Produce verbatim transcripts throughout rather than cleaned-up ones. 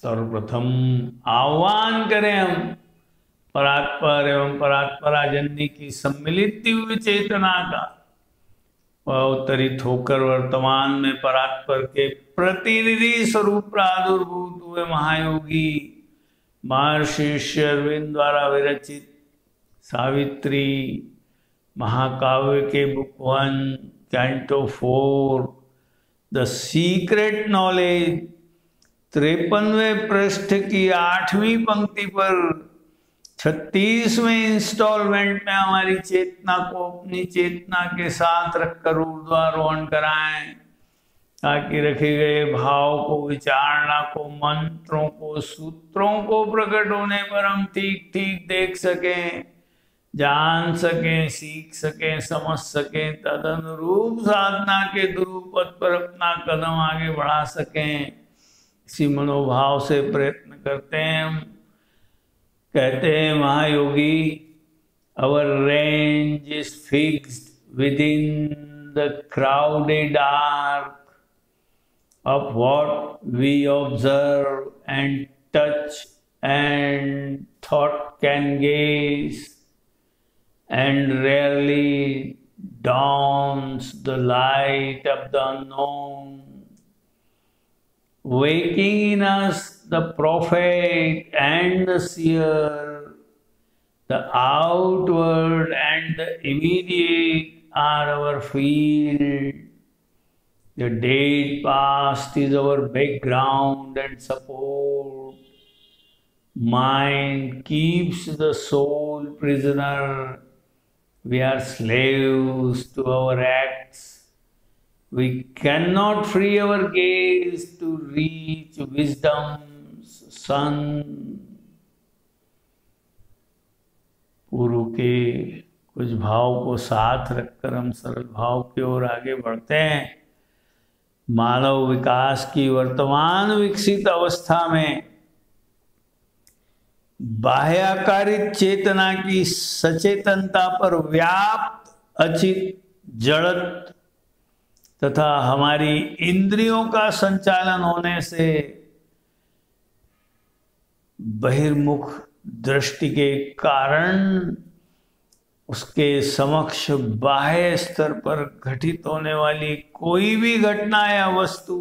सर्वप्रथम आह्वान करें हम परात्पर एवं परात्परा जननी की सम्मिलित दिव्य चेतना का, अवतरित होकर वर्तमान में परात्पर के प्रतिनिधि स्वरूप प्रादुर्भूत हुए महायोगी महर्षि श्री अरविंद द्वारा विरचित सावित्री महाकाव्य के book one canto four the secret knowledge तिरपनवें पृष्ठ की आठवीं पंक्ति पर छत्तीसवें इंस्टॉलमेंट में हमारी चेतना को अपनी चेतना के साथ रखकर ऊर्ध्वारोहण कराएं, ताकि रखे गए भाव को, विचारणा को, मंत्रों को, सूत्रों को प्रकट होने पर हम ठीक ठीक देख सकें, जान सकें, सीख सकें, समझ सकें, तदनुरूप साधना के ध्रुव पथ पर अपना कदम आगे बढ़ा सकें। इसी मनोभाव से प्रयत्न करते हैं हम। कहते हैं महायोगी, our range is fixed within the crowded arc of what we observe and touch and thought can gaze, and rarely dawns the light of the unknown, waking in us the prophet and the seer. The outward and the immediate are our field. The dead past is our background and support. Mind keeps the soul prisoner. We are slaves to our acts. We cannot free our gaze to reach wisdom's sun. पूर्व के कुछ भाव को साथ रखकर हम सरल भाव की ओर आगे बढ़ते हैं। मानव विकास की वर्तमान विकसित अवस्था में बाह्याकारित चेतना की सचेतनता पर व्याप्त अचित जड़त तथा हमारी इंद्रियों का संचालन होने से बहिर्मुख दृष्टि के कारण उसके समक्ष बाह्य स्तर पर घटित होने वाली कोई भी घटना या वस्तु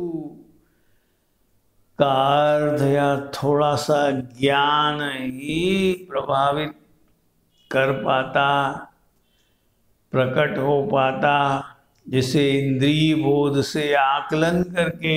का अर्थ या थोड़ा सा ज्ञान ही प्रभावित कर पाता, प्रकट हो पाता, जिसे इंद्रिय बोध से आकलन करके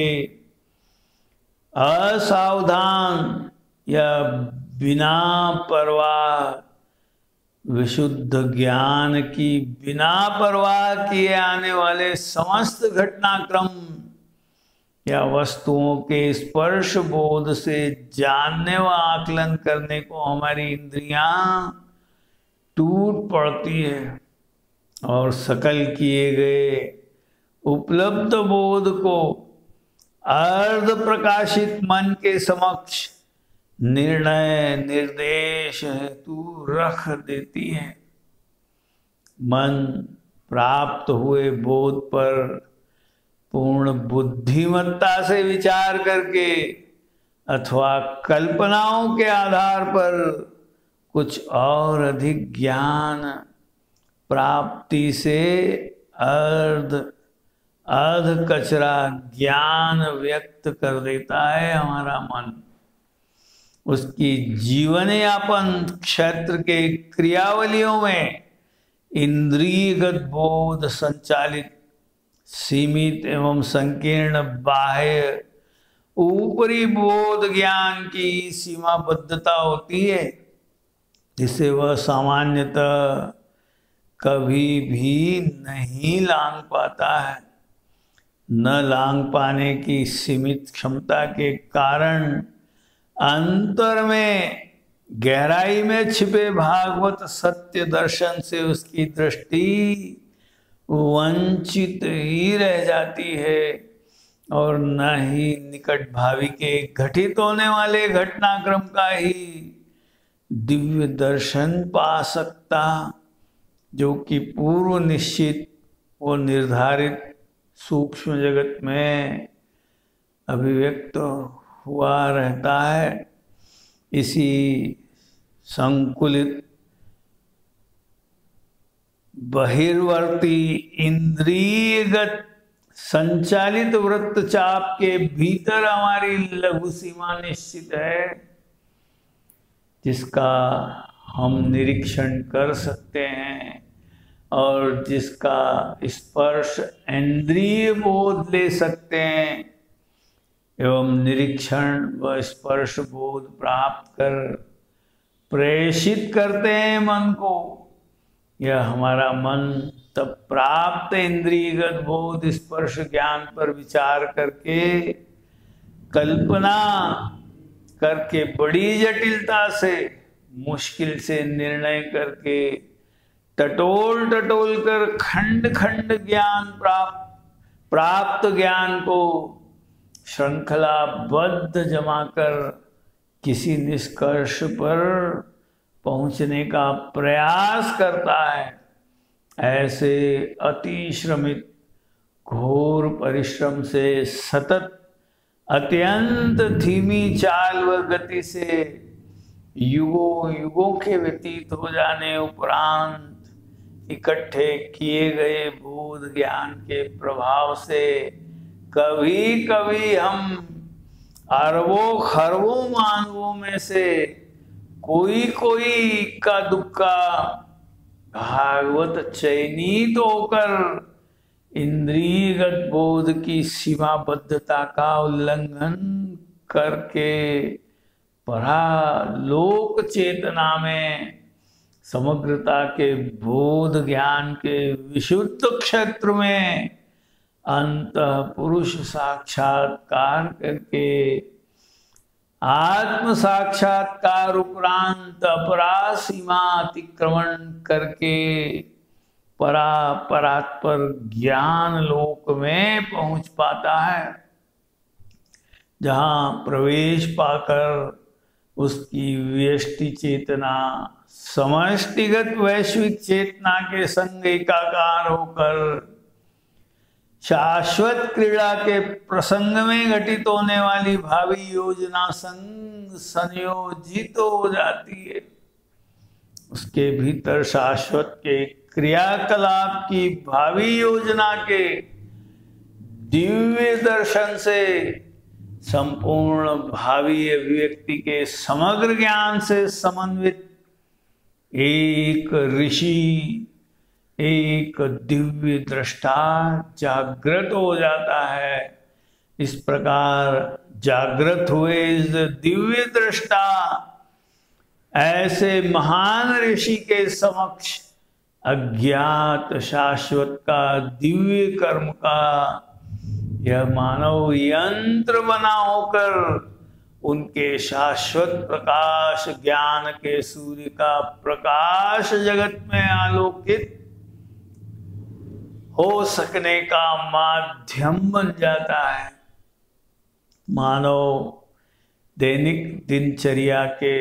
असावधान या बिना परवाह, विशुद्ध ज्ञान की बिना परवाह किए आने वाले समस्त घटनाक्रम या वस्तुओं के स्पर्श बोध से जानने व आकलन करने को हमारी इंद्रियां टूट पड़ती है और सकल किए गए उपलब्ध बोध को अर्ध प्रकाशित मन के समक्ष निर्णय निर्देश हेतु रख देती है। मन प्राप्त हुए बोध पर पूर्ण बुद्धिमत्ता से विचार करके अथवा कल्पनाओं के आधार पर कुछ और अधिक ज्ञान प्राप्ति से अर्ध अर्ध कचरा ज्ञान व्यक्त कर देता है हमारा मन। उसकी जीवन यापन क्षेत्र के क्रियावलियों में इंद्रियगत बोध संचालित सीमित एवं संकीर्ण बाह्य ऊपरी बोध ज्ञान की सीमाबद्धता होती है, जिसे वह सामान्यतः कभी भी नहीं लांघ पाता है। न लांघ पाने की सीमित क्षमता के कारण अंतर में गहराई में छिपे भागवत सत्य दर्शन से उसकी दृष्टि वंचित ही रह जाती है और न ही निकट भावी के घटित होने वाले घटनाक्रम का ही दिव्य दर्शन पा सकता, जो कि पूर्व निश्चित व निर्धारित सूक्ष्म जगत में अभिव्यक्त हुआ रहता है। इसी संकुलित बहिर्वर्ती इंद्रियगत संचालित वृत्तचाप के भीतर हमारी लघु सीमा निश्चित है, जिसका हम निरीक्षण कर सकते हैं और जिसका स्पर्श इंद्रिय बोध ले सकते हैं एवं निरीक्षण व स्पर्श बोध प्राप्त कर प्रेषित करते हैं मन को। यह हमारा मन तब प्राप्त इंद्रियगत बोध स्पर्श ज्ञान पर विचार करके कल्पना करके बड़ी जटिलता से मुश्किल से निर्णय करके टटोल टटोल कर खंड खंड ज्ञान प्राप्त प्राप्त ज्ञान को श्रृंखलाबद्ध जमा कर किसी निष्कर्ष पर पहुंचने का प्रयास करता है। ऐसे अति श्रमित घोर परिश्रम से सतत अत्यंत धीमी चाल व गति से युगों युगों के व्यतीत हो जाने उपरांत इकट्ठे किए गए बोध ज्ञान के प्रभाव से कभी कभी हम अरबों खरबों मानवों में से कोई कोई इक्का दुक्का भागवत चयनित होकर इंद्रियगत बोध की सीमाबद्धता का उल्लंघन करके परालोक चेतना में समग्रता के बोध ज्ञान के विशुद्ध क्षेत्र में अंतः पुरुष साक्षात्कार करके आत्म साक्षात्कार उपरांत अपरा सीमा अतिक्रमण करके परा परात्पर ज्ञान लोक में पहुंच पाता है, जहां प्रवेश पाकर उसकी व्यष्टि चेतना समष्टिगत वैश्विक चेतना के संग एकाकार होकर शाश्वत क्रीड़ा के प्रसंग में घटित होने वाली भावी योजना संग संयोजित हो जाती है। उसके भीतर शाश्वत के क्रियाकलाप की भावी योजना के दिव्य दर्शन से संपूर्ण भावी अभिव्यक्ति के समग्र ज्ञान से समन्वित एक ऋषि, एक दिव्य दृष्टा जागृत हो जाता है। इस प्रकार जागृत हुए इस दिव्य दृष्टा ऐसे महान ऋषि के समक्ष अज्ञात शाश्वत का दिव्य कर्म का यह मानव यंत्र बना होकर उनके शाश्वत प्रकाश ज्ञान के सूर्य का प्रकाश जगत में आलोकित हो सकने का माध्यम बन जाता है। मानव दैनिक दिनचर्या के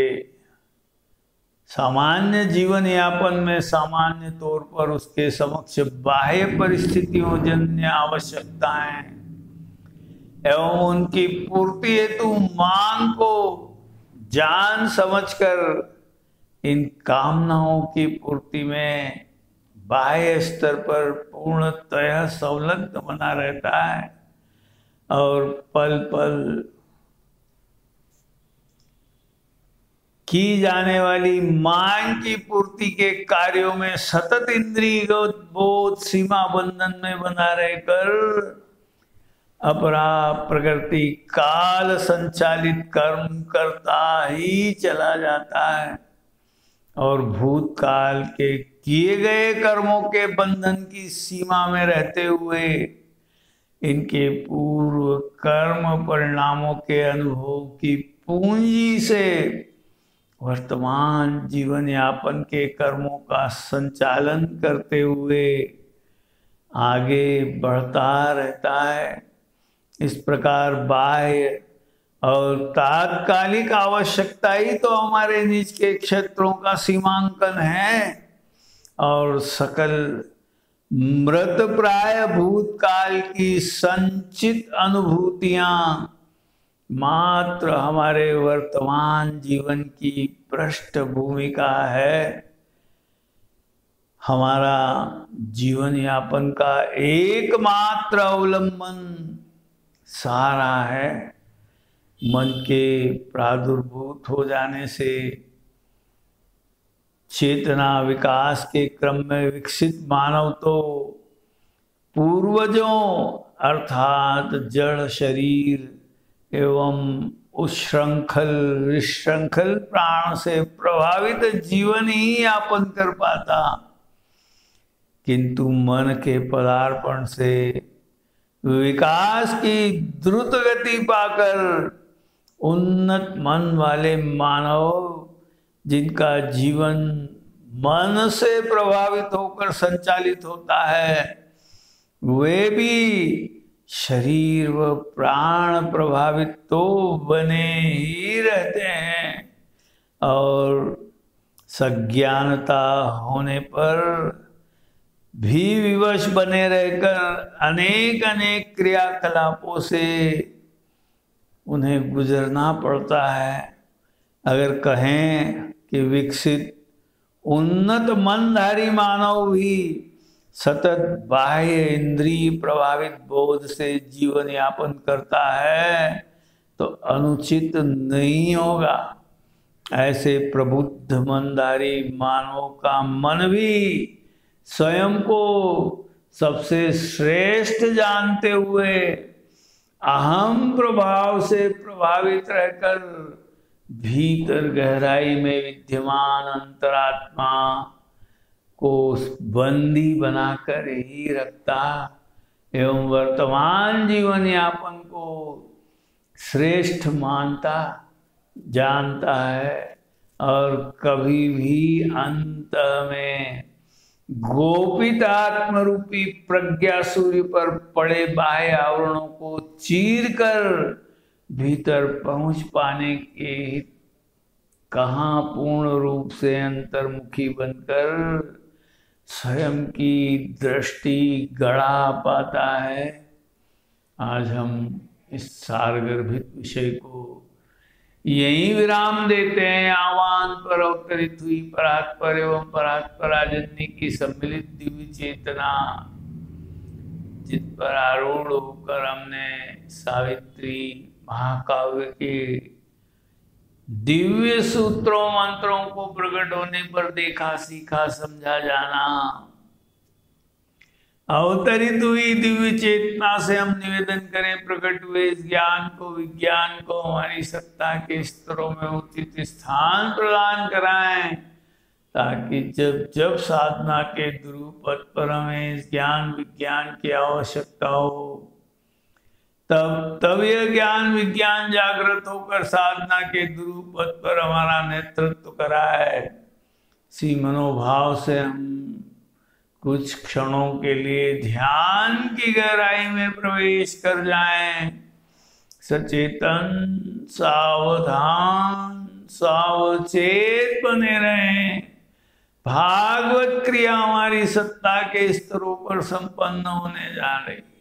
सामान्य जीवन यापन में सामान्य तौर पर उसके समक्ष बाह्य परिस्थितियों जन्य आवश्यकताएं एवं उनकी पूर्ति हेतु मांग को जान समझकर इन कामनाओं की पूर्ति में बाह्य स्तर पर पूर्णतः संलग्न बना रहता है और पल पल की जाने वाली मांग की पूर्ति के कार्यों में सतत इंद्रियगत बोध सीमा बंधन में बना रहकर अपरा प्रकृति काल संचालित कर्म करता ही चला जाता है और भूतकाल के किए गए कर्मों के बंधन की सीमा में रहते हुए इनके पूर्व कर्म परिणामों के अनुभव की पूंजी से वर्तमान जीवन यापन के कर्मों का संचालन करते हुए आगे बढ़ता रहता है। इस प्रकार बाह्य और तात्कालिक आवश्यकता ही तो हमारे निज के क्षेत्रों का सीमांकन है और सकल मृत प्राय भूतकाल की संचित अनुभूतियां मात्र हमारे वर्तमान जीवन की पृष्ठभूमिका है, हमारा जीवन यापन का एकमात्र अवलंबन सहारा है। मन के प्रादुर्भूत हो जाने से चेतना विकास के क्रम में विकसित मानव तो पूर्वजों अर्थात जड़ शरीर एवं उच्छृंखल विशृंखल प्राण से प्रभावित जीवन ही यापन कर पाता, किंतु मन के पदार्पण से विकास की द्रुत गति पाकर उन्नत मन वाले मानव, जिनका जीवन मन से प्रभावित होकर संचालित होता है, वे भी शरीर व प्राण प्रभावित तो बने ही रहते हैं और सज्ञानता होने पर भी विवश बने रहकर अनेक अनेक क्रियाकलापों से उन्हें गुजरना पड़ता है। अगर कहें कि विकसित उन्नत मनधारी मानव भी सतत बाह्य इंद्रिय प्रभावित बोध से जीवन यापन करता है तो अनुचित नहीं होगा। ऐसे प्रबुद्ध मनधारी मानवों का मन भी स्वयं को सबसे श्रेष्ठ जानते हुए अहम प्रभाव से प्रभावित रहकर भीतर गहराई में विद्यमान अंतरात्मा को बंदी बनाकर ही रखता एवं वर्तमान जीवन यापन को श्रेष्ठ मानता जानता है और कभी भी अंत में गोपित आत्मरूपी प्रज्ञा सूर्य पर पड़े बाह्य आवरणों को चीर कर भीतर पहुंच पाने के कहाँ पूर्ण रूप से अंतर्मुखी बनकर स्वयं की दृष्टि गड़ा पाता है। आज हम इस सारगर्भित विषय को यही विराम देते हैं। आह्वान पर अवतरित हुई परात्पर एवं परात्पराजन्य की सम्मिलित दिव्य चेतना, जिस पर आरूढ़ होकर हमने सावित्री महाकाव्य के दिव्य सूत्रों मंत्रों को प्रकट होने पर देखा सीखा समझा जाना, अवतरित हुई दिव्य चेतना से हम निवेदन करें प्रकट हुए इस ज्ञान को विज्ञान को हमारी सत्ता के स्तरों में उचित स्थान प्रदान कराएं, ताकि जब जब साधना के ध्रुव पथ पर हमें इस ज्ञान विज्ञान की आवश्यकता हो, तब तब यह ज्ञान विज्ञान जागृत होकर साधना के ध्रुव पथ पर हमारा नेतृत्व कराए। इसी मनोभाव से हम कुछ क्षणों के लिए ध्यान की गहराई में प्रवेश कर जाएं। सचेतन सावधान सावचेत बने रहें। भागवत क्रिया हमारी सत्ता के स्तरों पर संपन्न होने जा रही है।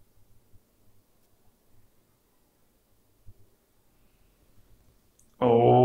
ओ